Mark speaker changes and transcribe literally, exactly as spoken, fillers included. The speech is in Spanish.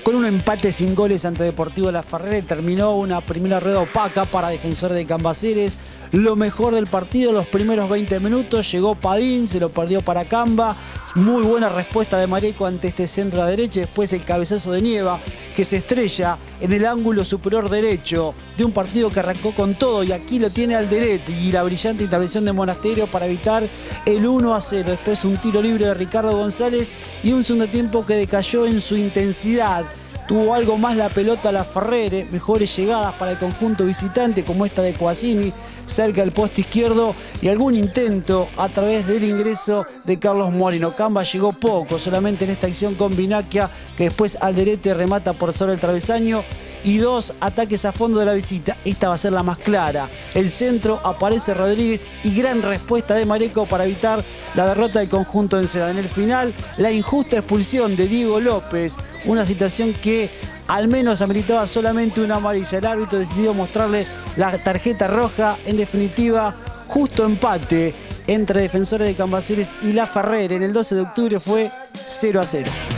Speaker 1: Con un empate sin goles ante Deportivo Laferrere terminó una primera rueda opaca para Defensor de Cambaceres. Lo mejor del partido, los primeros veinte minutos, llegó Padín, se lo perdió para Camba. Muy buena respuesta de Mareco ante este centro a la derecha. Después el cabezazo de Nieva, que se estrella en el ángulo superior derecho de un partido que arrancó con todo. Y aquí lo tiene Alderet. Y la brillante intervención de Monasterio para evitar el uno a cero. Después un tiro libre de Ricardo González y un segundo tiempo que decayó en su intensidad. Tuvo algo más la pelota Laferrere, mejores llegadas para el conjunto visitante como esta de Coasini, cerca del poste izquierdo, y algún intento a través del ingreso de Carlos Moreno. Camba llegó poco, solamente en esta acción con Vinaquia, que después Alderete remata por sobre el travesaño. Y dos ataques a fondo de la visita. Esta va a ser la más clara. El centro, aparece Rodríguez y gran respuesta de Mareco para evitar la derrota del conjunto de Enceda. En el final, la injusta expulsión de Diego López. Una situación que al menos ameritaba solamente una amarilla. El árbitro decidió mostrarle la tarjeta roja. En definitiva, justo empate entre Defensores de Cambaceres y Laferrere. En el doce de octubre fue cero a cero.